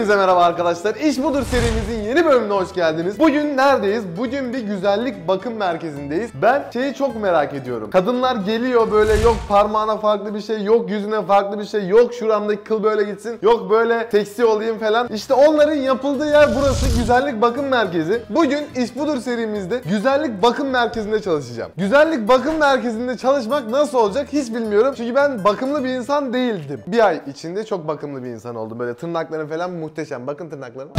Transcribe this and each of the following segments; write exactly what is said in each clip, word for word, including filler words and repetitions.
Hepinize merhaba arkadaşlar. İş Budur serimizin yeni bölümüne hoş geldiniz. Bugün neredeyiz? Bugün bir güzellik bakım merkezindeyiz. Ben şeyi çok merak ediyorum. Kadınlar geliyor böyle, yok parmağına farklı bir şey, yok yüzüne farklı bir şey, yok şuramdaki kıl böyle gitsin, yok böyle seksi olayım falan. İşte onların yapıldığı yer burası, güzellik bakım merkezi. Bugün İş Budur serimizde güzellik bakım merkezinde çalışacağım. Güzellik bakım merkezinde çalışmak nasıl olacak hiç bilmiyorum. Çünkü ben bakımlı bir insan değildim. Bir ay içinde çok bakımlı bir insan oldum. Böyle tırnaklarım falan muhteşem. Bakın tırnaklarım.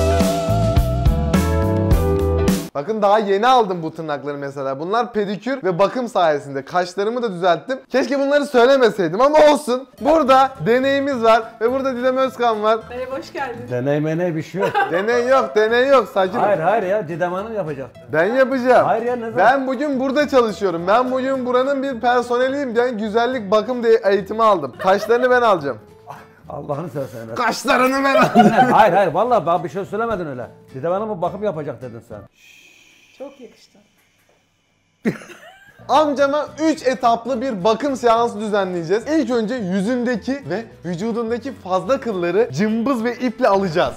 Bakın daha yeni aldım bu tırnakları mesela. Bunlar pedikür ve bakım sayesinde. Kaşlarımı da düzelttim. Keşke bunları söylemeseydim ama olsun. Burada deneyimiz var ve burada Didem Özkan var. Merhaba, hoş geldin. Deney meney bir şey yok. Deney yok, deney yok. Sakin ol. Hayır hayır ya, Didem Hanım yapacak. Ben yapacağım. Hayır ya, ne zaman? Ben bugün burada çalışıyorum. Ben bugün buranın bir personeliyim. Ben güzellik bakım diye eğitimi aldım. Kaşlarını ben alacağım. Allah'ını seversen. Kaşlarını ben alacağım. Hayır hayır, vallahi ben bir şey söylemedin öyle. Didem Hanım'a bakım yapacak dedin sen. Çok yakıştı. Amcama üç etaplı bir bakım seansı düzenleyeceğiz. İlk önce yüzündeki ve vücudundaki fazla kılları cımbız ve iple alacağız.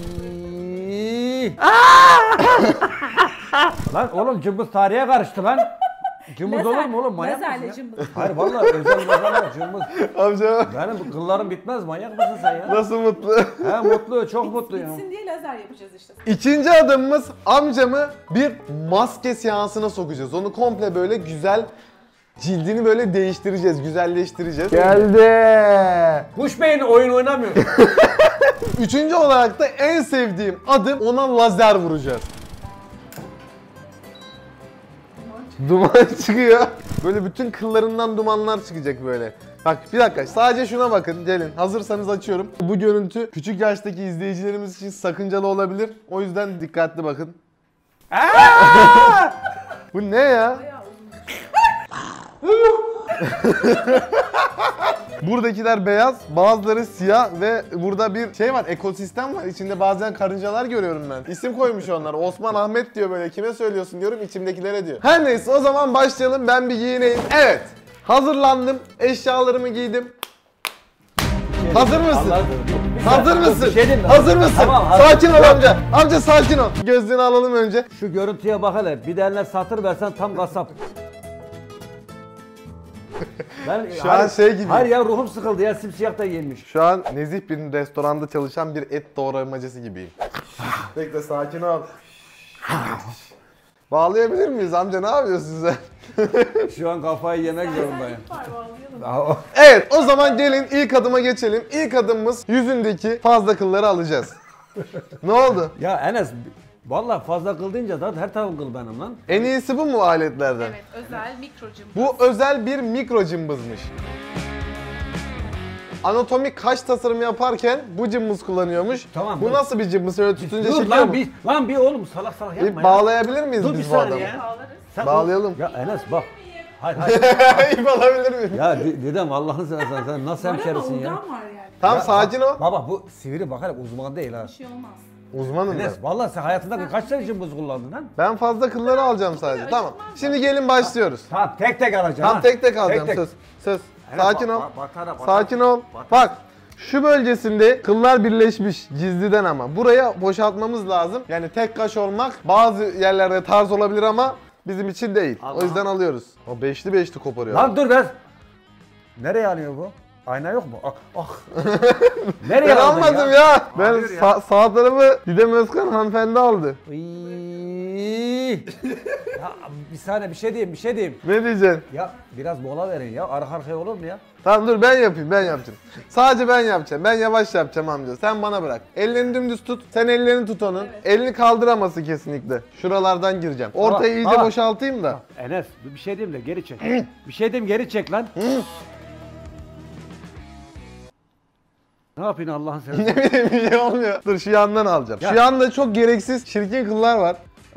Lan oğlum, cımbız tarihe karıştı lan. Cımbız olur mu oğlum, manyak mısın Lazerle ya? cımbız. Hayır vallahi özel lazerle cımbız. Amcama Benim bu kıllarım bitmez, manyak mısın sen ya? nasıl mutlu? He mutlu, çok mutlu ya. Bitsin diye lazer yapacağız işte. İkinci adımımız amcamı bir maske seansına sokacağız. Onu komple böyle güzel cildini böyle değiştireceğiz, güzelleştireceğiz. Geldi. Kuş beyni oyun oynamıyor. Üçüncü olarak da en sevdiğim adım, ona lazer vuracağız. Duman çıkıyor. Böyle bütün kıllarından dumanlar çıkacak böyle. Bak bir dakika, sadece şuna bakın, gelin. Hazırsanız açıyorum. Bu görüntü küçük yaştaki izleyicilerimiz için sakıncalı olabilir. O yüzden dikkatli bakın. Bu ne ya? Bayağı uzun. Buradakiler beyaz, bazıları siyah ve burada bir şey var, ekosistem var. İçinde bazen karıncalar görüyorum ben. İsim koymuş onlar. Osman Ahmet diyor böyle. Kime söylüyorsun diyorum, içimdekilere diyor. Her neyse, o zaman başlayalım. Ben bir giyineyim. Evet. Hazırlandım. Eşyalarımı giydim. Hazır mısın? Hazır mısın? Bir şey diyeyim mi? Hazır mısın? Tamam, hazır. Sakin ol amca. Amca sakin ol. Gözlüğünü alalım önce. Şu görüntüye bak hele, bir de eline satır versen tam kasap. Ben, Şu an şey gibi. Hayır ya, ruhum sıkıldı ya, simsiyah da giyinmiş. Şu an nezih bir restoranda çalışan bir et doğramacısı gibiyim. Bekle, sakin ol. Bağlayabilir miyiz amca, ne yapıyorsun sen? Şu an kafayı yemek zorundayım. Var, bağlayalım. Evet, o zaman gelin ilk adıma geçelim. İlk adımımız yüzündeki fazla kılları alacağız. Ne oldu? Ya Enes, vallahi fazla kıl deyince zaten her tarafım kıl benim lan. En iyisi bu mu aletlerden? Evet, özel mikro cımbız. Bu özel bir mikro cımbızmış. Anatomik kaş tasarımı yaparken bu cımbız kullanıyormuş. Tamam, Bu dur. nasıl bir cımbız? Öyle tutunca Dur çekiyor lan mu? bir, lan bir oğlum salak salak yapma İp ya. bağlayabilir miyiz Dur biz bir bu saniye adamı? ya. Bağlarız. Sen- Bağlayalım. Ya Enes bak. Hayır hayır. İp alabilir miyim? Ya de- dedem Allah'ını seversen sen nasıl Var ama hemşerisin ya? oradan var yani. Tamam, Ya sakin ol. Baba bu sivri bak hele, uzman değil ha. Bir şey olmaz. Uzmanım ben. Enes vallahi sen hayatında kaç tane cımbız kullandın lan? Ben fazla kılları alacağım sadece. Tamam. Şimdi gelin başlıyoruz. Tamam tek tek alacaksın Tam ha. tek tek alacağım, tek. söz. Söz. Enes, Sakin bak- ol. bak- batara, batara. Sakin ol. Batara. Bak. Şu bölgesinde kıllar birleşmiş cildiden ama. Buraya boşaltmamız lazım. Yani tek kaş olmak bazı yerlerde tarz olabilir ama bizim için değil. Allah. O yüzden alıyoruz. O beşli beşli koparıyor. Lan dur ben. Nereye alıyor bu? Ayna yok mu? Ah. ah. Nereye Ben aldın almadım ya. Ben Alıyor ya. sa- sağ tarafı Didem Özkan hanımefendi aldı. Iiii. Ya bir saniye, bir şey diyeyim, bir şey diyeyim. Ne diyeceksin? Ya biraz mola verin ya. Arka arkaya olur mu ya? Tamam dur, ben yapayım, ben yapacağım. Sadece ben yapacağım. Ben yavaş yapacağım amca. Sen bana bırak. Ellerini dümdüz tut. Sen ellerini tut onun. Evet. Elini kaldıramasın kesinlikle. Şuralardan gireceğim. Ortayı Baba, iyice baba. boşaltayım da. Enes bir şey diyeyim de geri çek. Bir şey diyeyim, geri çek lan. Ne yapıyorsun Allah'ın seversen? Ne bileyim, bir şey olmuyor. Dur, şu yandan alacağım. Ya. Şu yanda çok gereksiz çirkin kıllar var.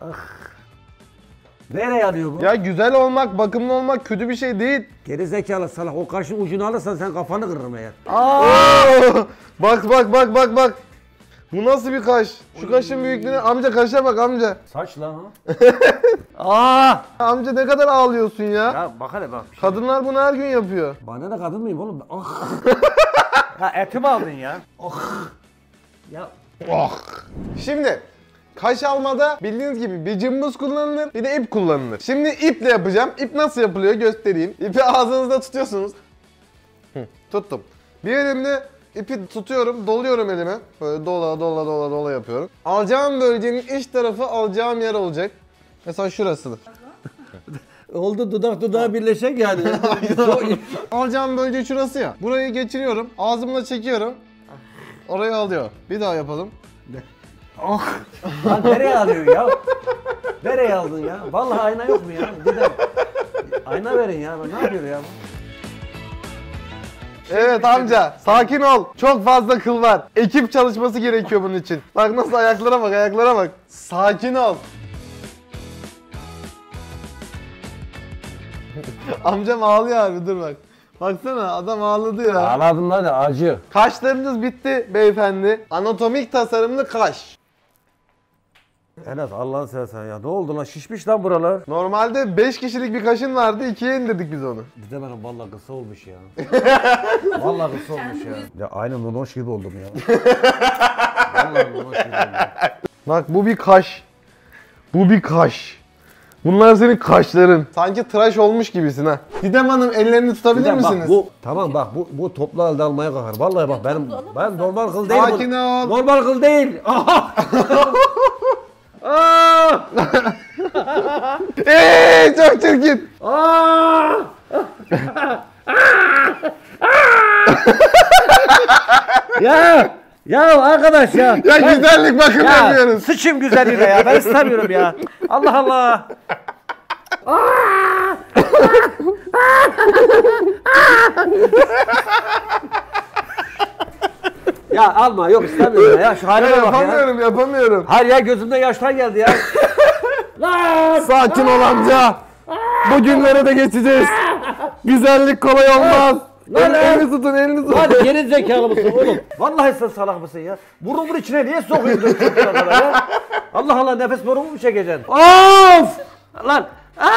Nereye alıyor bu? Ya güzel olmak, bakımlı olmak kötü bir şey değil. Geri zekalı salak, o kaşın ucunu alırsan sen kafanı kırırım eğer. Oo! Bak bak bak bak bak. Bu nasıl bir kaş? Şu kaşın büyüklüğüne, amca kaşa bak amca. Saç lan ha. Aa! Amca ne kadar ağlıyorsun ya. Ya bak hele bak. Bir şey. Kadınlar bunu her gün yapıyor. Bana ne kadın mıyım oğlum? Ah! Ya etimi aldın ya. Ah! Ya Oh. Şimdi kaş almada bildiğiniz gibi bir cımbız kullanılır, bir de ip kullanılır. Şimdi iple yapacağım. İp nasıl yapılıyor göstereyim. İpi ağzınızda tutuyorsunuz. Hı, tuttum. Bir elimde ipi tutuyorum, doluyorum elime. Böyle dola dola dola dola yapıyorum. Alacağım bölgenin iç tarafı alacağım yer olacak. Mesela şurasıdır. Oldu dudak dudağa birleşecek yani. Alacağım bölge şurası ya. Burayı geçiriyorum, ağzımla çekiyorum. Orayı alıyor. Bir daha yapalım. Oh. Lan nereye alıyorsun ya? Nereye aldın ya? Vallahi ayna yok mu ya? Didem. Ayna verin ya. Ne yapıyor ya? Evet amca, sakin ol. Çok fazla kıl var. Ekip çalışması gerekiyor bunun için. Bak nasıl ayaklara bak, ayaklara bak. Sakin ol. Amcam ağlıyor abi, dur bak. Baksana adam ağladı ya. Ağladın lan acı. Kaşlarınız bitti beyefendi. Anatomik tasarımlı kaş. Enes Allah'ını seversen ya. Ne oldu lan? Şişmiş lan buralar. Normalde beş kişilik bir kaşın vardı, ikiye indirdik biz onu. Didem Hanım vallahi kısa olmuş ya. Vallahi kısa olmuş ya. Ya aynen nonoş gibi oldum ya. Vallahi nonoş gibi oldum. Bak bu bir kaş. Bu bir kaş. Bunlar senin kaşların. Sanki tıraş olmuş gibisin ha. Didem Hanım ellerini tutabilir Didem bak misiniz? bu tamam bak bu bu toplu halde almaya kalkar. Vallahi bak benim ben normal kıl değil. Sakin ol. Normal kıl değil. Aha! Aa! Eee çok çirkin. Aa! ya ya arkadaş ya. Ya Ben- güzellik bakım ya yapıyoruz. sıçayım güzelliğine ya. Ben istemiyorum ya. Allah Allah. Ya alma yok istemiyorum ya. Şu Ya halime bak ya. yapamıyorum yapamıyorum. Hayır ya gözümde yaşlar geldi ya. Lan! Sakin ol amca. Bu günlere de geçeceğiz. Güzellik kolay olmaz. Lan El, lan! elini tutun elini tutun. Lan geri zekalı mısın oğlum? Vallahi sen salak mısın ya? Burnumun içine niye sokuyorsun çocuklar kadar ya? Allah Allah nefes borumu mu çekeceksin? Of! Lan!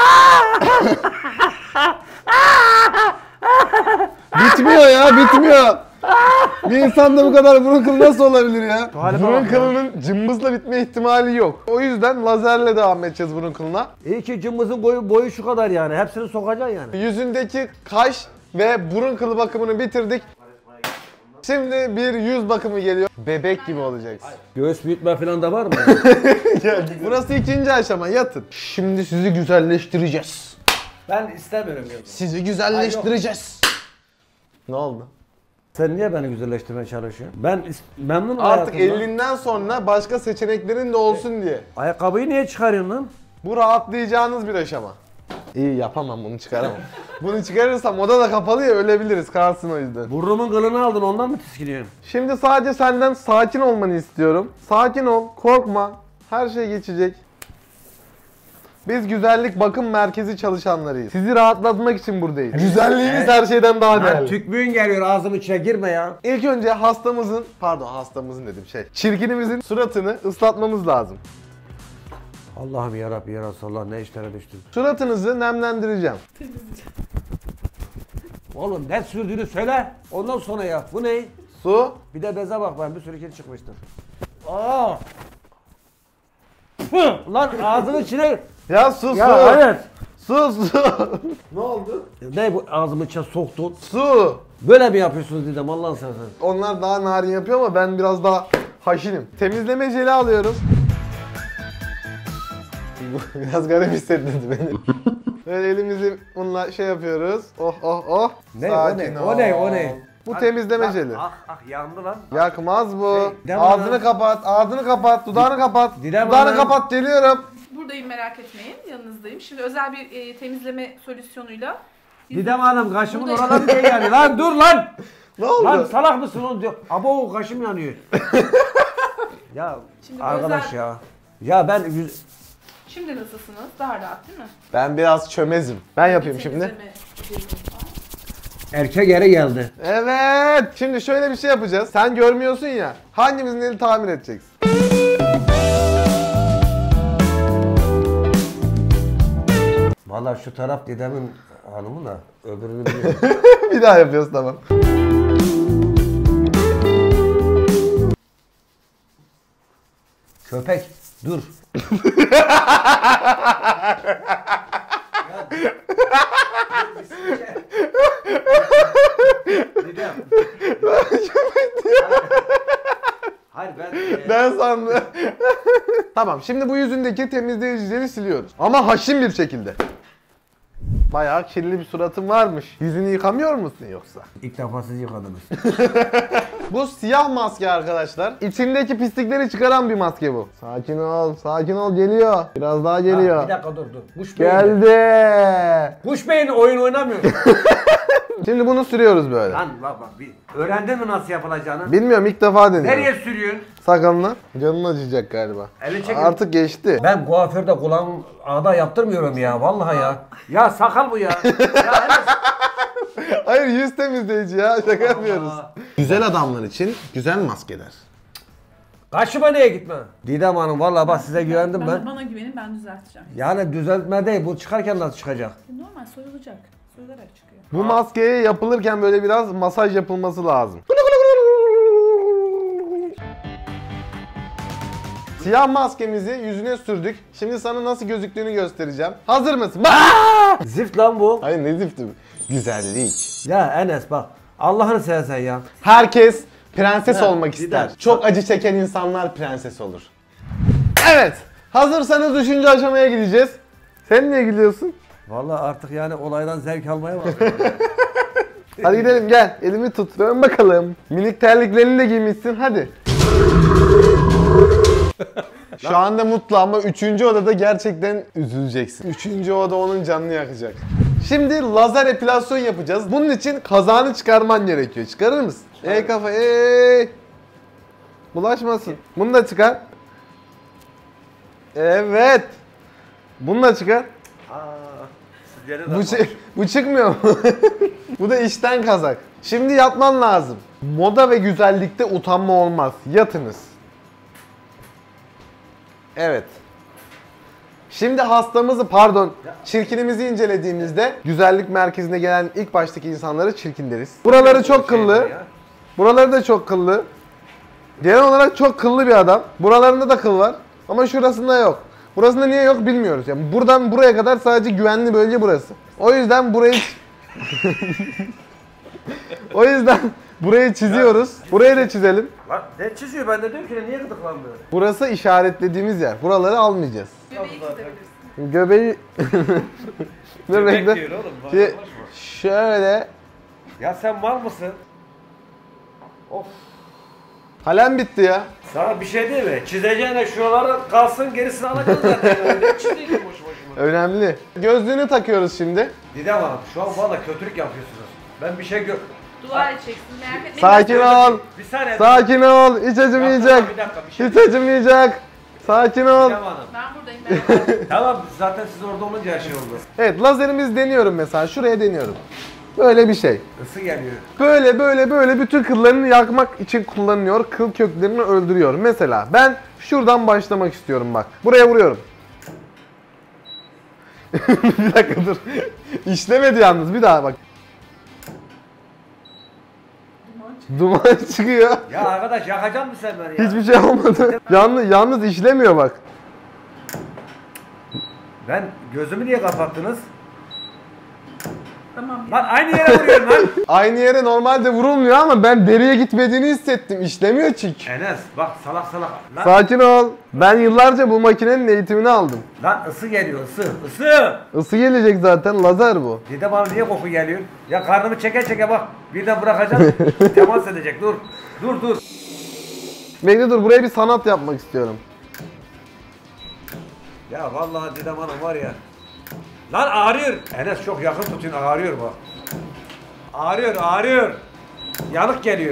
Bitmiyor ya bitmiyor. Bir insanda bu kadar burun kılı nasıl olabilir ya? Şu halime Burun bak ya. kılının cımbızla bitme ihtimali yok. O yüzden lazerle devam edeceğiz burun kılına. İyi ki cımbızın boyu, boyu şu kadar yani. Hepsini sokacaksın yani. Yüzündeki kaş ve burun kılı bakımını bitirdik. Şimdi bir yüz bakımı geliyor. Bebek gibi olacaksın. Göğüs büyütme falan da var mı? Burası ikinci aşama, yatın. Şimdi sizi güzelleştireceğiz. Ben istemiyorum ya. Sizi güzelleştireceğiz. Ne oldu? Sen niye beni güzelleştirmeye çalışıyorsun? Ben is- memnunum Artık hayatımdan. ellinden sonra başka seçeneklerin de olsun diye. Ayakkabıyı niye çıkarıyorsun lan? Bu rahatlayacağınız bir aşama. İyi yapamam, bunu çıkaramam. Bunu çıkarırsam oda da kapalı ya, ölebiliriz, kalsın o yüzden. Burnumun kılını aldın ondan mı tiskiniyorsun? Şimdi sadece senden sakin olmanı istiyorum. Sakin ol, korkma. Her şey geçecek. Biz güzellik bakım merkezi çalışanlarıyız. Sizi rahatlatmak için buradayız. Güzelliğiniz her şeyden daha Lan değerli. tükmüğün geliyor ağzımın içine girme ya. İlk önce hastamızın, pardon hastamızın dedim şey, çirkinimizin suratını ıslatmamız lazım. Allah'ım yarabbi ya Resulallah ne işlere düştüm. Suratınızı nemlendireceğim. Oğlum ne sürdüğünü söyle. Ondan sonra ya. Bu ne? Su. Bir de beze bak ben bir sürü kedi çıkmıştır. Aa! Püh! Lan ağzının içine... Ya su Ya su. evet. Su su. Ne oldu? Ne bu ağzımın içine soktun? Su. Böyle mi yapıyorsunuz Didem Allah'ını seversen? Onlar daha narin yapıyor ama ben biraz daha haşinim. Temizleme jeli alıyoruz. Biraz garip hissettirdi beni. Böyle elimizi bununla şey yapıyoruz. Oh oh oh. Ne, o Sakin ne, ol. o ne, o ne? Bu temizleme Ah, jeli. Ah ah yandı lan. Yakmaz bu. Hey, Didem Ağzını Hanım. kapat, ağzını kapat, dudağını kapat. Didem Dudağını Hanım. kapat, geliyorum. Buradayım, merak etmeyin. Yanınızdayım. Şimdi özel bir e, temizleme solüsyonuyla. Didem Hanım kaşımın Buradayım. oradan niye yani? Lan dur lan! Ne oldu? Lan salak mısın oğlum diyor. Abo kaşım yanıyor. Ya Şimdi bu arkadaş özel- ya. Ya ben yüz... Şimdi nasılsınız? Daha rahat değil mi? Ben biraz çömezim. Ben yapayım şimdi. Temizleme jeli var. Erkek yere geldi. Evet. Şimdi şöyle bir şey yapacağız. Sen görmüyorsun ya. Hangimizin eli tamir edeceksin? Vallahi şu taraf dedemin hanımı da öbürünü biliyorum. Bir daha yapıyoruz, tamam. Köpek dur. Didem. Hayır ben... e, Ben sandım. Tamam, şimdi bu yüzündeki temizleyicileri siliyoruz. Ama haşin bir şekilde. Bayağı kirli bir suratın varmış. Yüzünü yıkamıyor musun yoksa? İlk defa siz yıkadınız. Bu siyah maske arkadaşlar. İçindeki pislikleri çıkaran bir maske bu. Sakin ol, sakin ol, geliyor. Biraz daha geliyor. Ha, bir dakika dur dur. Kuş beyni. Geldi. Kuş beyni oyun oynamıyor. Şimdi bunu sürüyoruz böyle. Lan bak bak bir öğrendin mi nasıl yapılacağını? Bilmiyorum, ilk defa deniyorum. Nereye sürüyorsun? Sakalına. Canın acıyacak galiba. Eli çekin. Artık geçti. Ben kuaförde kulağım ağda yaptırmıyorum ya vallahi ya. Ya sakal bu ya. Ya Enes. Hayır, yüz temizleyici ya. Şaka yapıyoruz. Allah. Güzel adamlar için güzel maskeler. Karşıma niye gitme? Didem Hanım vallahi bak size güvendim Bana, ben. bana güvenin, ben düzelteceğim. Yani düzeltme değil bu çıkarken nasıl çıkacak? Normal soyulacak. Soyularak çıkıyor. Bu maskeye yapılırken böyle biraz masaj yapılması lazım. Siyah maskemizi yüzüne sürdük. Şimdi sana nasıl gözüktüğünü göstereceğim. Hazır mısın? Bak! Zift lan bu. Hayır, ne zifti bu? Güzellik. Ya Enes bak Allah'ını seversen ya. Herkes prenses Ha, olmak bir ister. de- Çok acı çeken insanlar prenses olur. Evet. Hazırsanız üçüncü aşamaya gideceğiz. Sen niye gidiyorsun? Vallahi artık yani olaydan zevk almaya bak. Hadi gidelim, gel. Elimi tut. Dön bakalım. Minik terliklerini de giymişsin. Hadi. Şu anda mutlu ama üçüncü odada gerçekten üzüleceksin. Üçüncü oda onun canını yakacak. Şimdi lazer epilasyon yapacağız. Bunun için kazağını çıkarman gerekiyor. Çıkarır mısın? Ey kafa, ey. Bulaşmasın. Bunu da çıkar. Evet. Bunu da çıkar. Bu, çı- bu çıkmıyor mu? Bu da işten kazak. Şimdi yatman lazım. Moda ve güzellikte utanma olmaz. Yatınız. Evet. Şimdi hastamızı, pardon, çirkinimizi incelediğimizde güzellik merkezine gelen ilk baştaki insanları çirkin deriz. Buraları çok kıllı. Buraları da çok kıllı. Genel olarak çok kıllı bir adam. Buralarında da kıl var. Ama şurasında yok. Burasında niye yok bilmiyoruz. Yani buradan buraya kadar sadece güvenli bölge burası. O yüzden burayı O yüzden burayı çiziyoruz. Burayı da çizelim. Lan ne çiziyor ben de diyorum ki niye gıdıklanmıyor? Burası işaretlediğimiz yer. Buraları almayacağız. Göbeği çizebilirsin. Göbeği Dur bekle. diyor oğlum. Şey, şöyle Ya sen mal mısın? Of. kalem bitti ya. Sana bir şey değil mi? Çizeceğine şuraları kalsın gerisini alacağız zaten. Ne çizeyim boş boşuna. Önemli. Gözlüğünü takıyoruz şimdi. Didem Hanım şu an valla kötülük yapıyorsunuz. Ben bir şey gör... Dua edeceksin. Merak etme. Sakin ol. Bir saniye. Sakin ol. Hiç acımayacak. Bir dakika bir şey. Hiç acımayacak. Sakin ol. Didem Hanım. Ben buradayım. Ben buradayım. Tamam zaten siz orada olunca her şey oldu. Evet, lazerimizi deniyorum mesela. Şuraya deniyorum. Böyle bir şey. Isı geliyor. Böyle böyle böyle bütün kıllarını yakmak için kullanılıyor. Kıl köklerini öldürüyor. Mesela ben şuradan başlamak istiyorum bak. Buraya vuruyorum. Bir dakika dur. İşlemedi yalnız, bir daha bak. Duman çıkıyor. Ya arkadaş yakacak mısın sen beni ya? Hiçbir şey olmadı. Yalnız, yalnız işlemiyor bak. Ben gözümü niye kapattınız? Tamam. Lan aynı yere vuruyorum lan. Aynı yere normalde vurulmuyor ama ben deriye gitmediğini hissettim. İşlemiyor çünkü. Enes bak salak salak. Lan, Sakin ol. Ben yıllarca bu makinenin eğitimini aldım. lan ısı geliyor ısı. Isı. Isı gelecek zaten, lazer bu. Dede bana niye koku geliyor? Ya karnımı çeke çeke bak. Birden bırakacağım. Temas edecek dur. Dur dur. Bekle dur, buraya bir sanat yapmak istiyorum. Ya vallahi dedem hanım var ya. Lan ağrıyor. Enes çok yakın tutun ağrıyor bak. Ağrıyor ağrıyor. Yanık geliyor.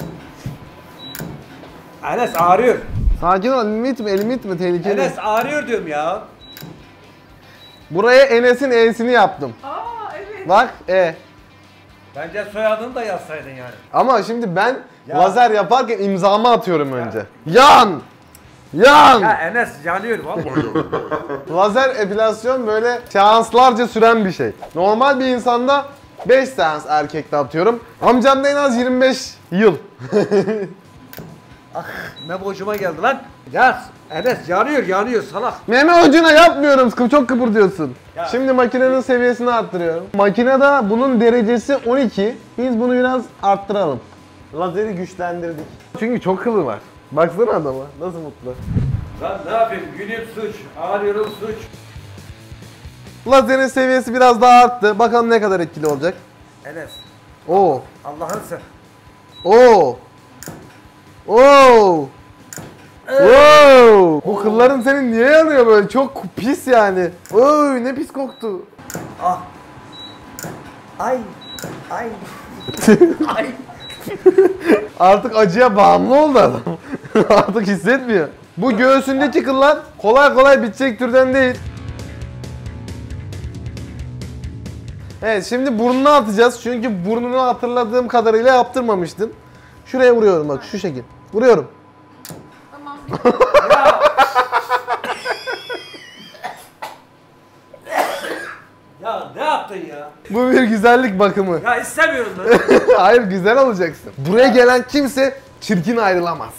Enes ağrıyor. Sakin ol, elimi itme, elimi itme, tehlikeli. Enes ağrıyor diyorum ya. Buraya Enes'in E'sini yaptım. Aa evet. Bak, E. Bence soyadını da yazsaydın yani. Ama şimdi ben Ya. lazer yaparken imzamı atıyorum önce. Yan! Yan! Ya Enes yanıyor vallahi. Lazer epilasyon böyle seanslarca süren bir şey. Normal bir insanda beş seans erkekte atıyorum. Amcamda en az yirmi beş yıl. Ne boşuma geldi lan. Ya Enes yanıyor yanıyor salak. Meme ucuna yapmıyorum. Kı- Çok kıpırdıyorsun. Ya. Şimdi makinenin seviyesini arttırıyorum. Makinede bunun derecesi on iki. Biz bunu biraz arttıralım. Lazeri güçlendirdik. Çünkü çok kılı var. Baksana adama. Nasıl mutlu. Lan ne yapayım? Gülüm suç, ağrıyorum suç. Lazerin seviyesi biraz daha arttı. Bakalım ne kadar etkili olacak. Enes, Oo. Allah'ın sen. Oo. Oo. Oo. Bu kılların senin niye yanıyor böyle? Çok pis yani. Oy ne pis koktu. Ah. Ay. Ay. Ay. Artık acıya bağımlı oldu adam. Artık hissetmiyor. Bu göğsündeki kıllar kolay kolay bitecek türden değil. Evet şimdi burnunu atacağız çünkü burnunu hatırladığım kadarıyla yaptırmamıştın. Şuraya vuruyorum bak şu şekil. Vuruyorum. Tamam. Ya ne yaptın ya? Bu bir güzellik bakımı. Ya istemiyorum lan. Hayır güzel olacaksın. Buraya gelen kimse çirkin ayrılamaz.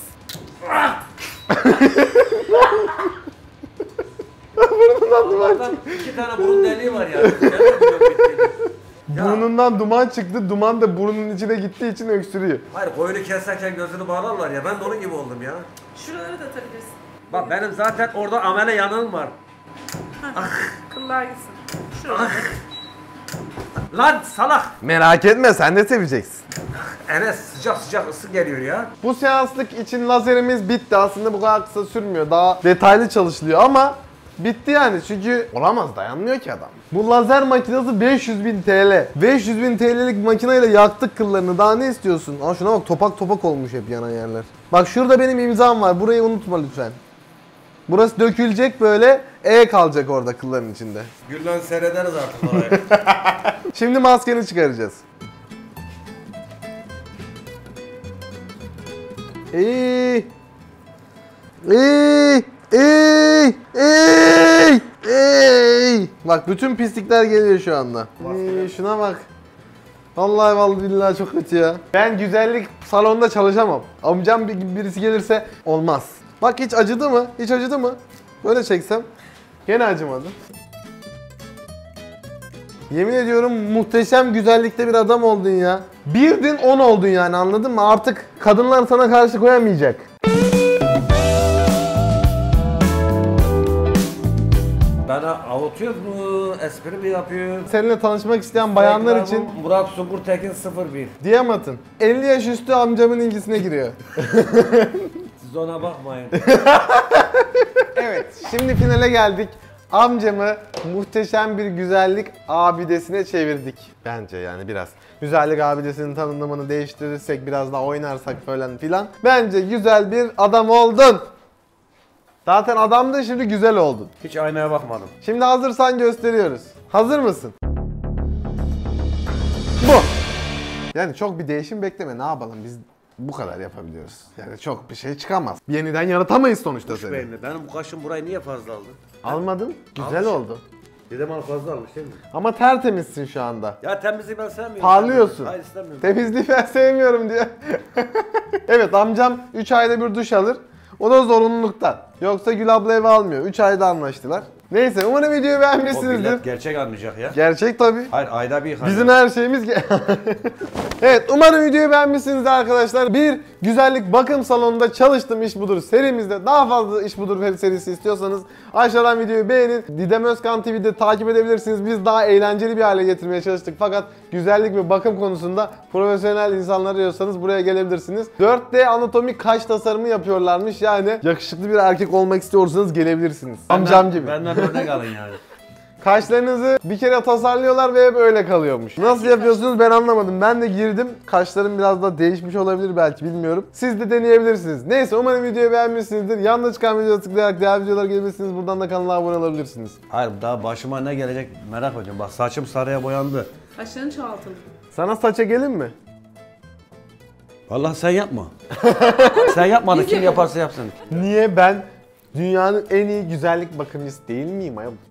Burnundan duman Allah'tan çıktı. iki tane burun deliği var ya. Nereden biliyorum bittiğini? Ya. Burnundan duman çıktı. Duman da burnunun içine gittiği için öksürüyor. Hayır koyunu keserken gözünü bağlarlar ya. Ben de onun gibi oldum ya. Şuraları da atabilirsin. Bak benim zaten orada amele yanığım var. Kıllar gitsin. Şuraları. Lan salak. Merak etme sen de seveceksin. Enes sıcak sıcak ısı geliyor ya. Bu seanslık için lazerimiz bitti. Aslında bu kadar kısa sürmüyor. Daha detaylı çalışılıyor ama bitti yani çünkü olamaz dayanmıyor ki adam. Bu lazer makinesi beş yüz bin T L. beş yüz bin T L'lik makineyle yaktık kıllarını. Daha ne istiyorsun? Aa şuna bak topak topak olmuş hep yanan yerler. Bak şurada benim imzam var. Burayı unutma lütfen. Burası dökülecek böyle E kalacak orada kılların içinde. Gülden seyrederiz artık orayı. Şimdi maskeni çıkaracağız. Ey! Ey! Ey! Ey! Ey! Bak bütün pislikler geliyor şu anda. Ey, şuna bak. Vallahi vallahi billahi çok kötü ya. Ben güzellik salonunda çalışamam. Amcam gibi birisi gelirse olmaz. Bak hiç acıdı mı? Hiç acıdı mı? Böyle çeksem. Gene acımadı. Yemin ediyorum muhteşem güzellikte bir adam oldun ya. Birdin on oldun yani anladın mı? Artık kadınlar sana karşı koyamayacak. Bana avutuyor mu? Espri mi yapıyor? Seninle tanışmak isteyen bayanlar için Murat Sungur Tekin sıfır bir. Diyamat'ın elli yaş üstü amcamın ilgisine giriyor. Siz ona bakmayın. Evet, şimdi finale geldik. Amcamı muhteşem bir güzellik abidesine çevirdik. Bence yani biraz. Güzellik abidesinin tanımlamanı değiştirirsek, biraz daha oynarsak falan filan. Bence güzel bir adam oldun. Zaten adamdın, şimdi güzel oldun. Hiç aynaya bakmadım. Şimdi hazırsan gösteriyoruz. Hazır mısın? Bu. Yani çok bir değişim bekleme, ne yapalım biz bu kadar yapabiliyoruz. Yani çok bir şey çıkamaz. Yeniden yaratamayız sonuçta seni. Beğendim. Benim bu kaşım burayı niye fazla aldı? Almadın, güzel Almışım. oldu. Dedem al fazla almış değil mi? Ama tertemizsin şu anda. Ya temizliği ben sevmiyorum. Parlıyorsun. Hayır istemiyorum. Temizliği ben sevmiyorum diyor. Evet, amcam üç ayda bir duş alır. O da zorunluluktan. Yoksa Gül abla eve almıyor. üç ayda anlaştılar. Neyse, umarım videoyu O beğenmişsinizdir. millet gerçek anlayacak ya. Gerçek tabii. Hayır ayda bir yıkanıyor. Bizim her şeyimiz... ge- Evet, umarım videoyu beğenmişsinizdir arkadaşlar. Bir güzellik bakım salonunda çalıştım iş budur serimizde. Daha fazla iş budur serisi istiyorsanız aşağıdan videoyu beğenin. Didem Özkan T V'de takip edebilirsiniz. Biz daha eğlenceli bir hale getirmeye çalıştık. Fakat güzellik ve bakım konusunda profesyonel insanlar arıyorsanız buraya gelebilirsiniz. dört D anatomik kaş tasarımı yapıyorlarmış. Yani yakışıklı bir erkek olmak istiyorsanız gelebilirsiniz. Amcam gibi. Benden örnek alın yani. Kaşlarınızı bir kere tasarlıyorlar ve hep öyle kalıyormuş. Nasıl yapıyorsunuz ben anlamadım. Ben de girdim. Kaşlarım biraz da değişmiş olabilir belki, bilmiyorum. Siz de deneyebilirsiniz. Neyse, umarım videoyu beğenmişsinizdir. Yanında çıkan videoya tıklayarak diğer videolara gelebilirsiniz. Buradan da kanala abone olabilirsiniz. Hayır daha başıma ne gelecek merak ediyorum. Bak saçım sarıya boyandı. Saçların çoğaltıldı. Sana saça gelin mi? Vallahi sen yapma. Sen yapmadın, kim yaparsa yapsın. Niye ben dünyanın en iyi güzellik bakımcısı değil miyim ayol?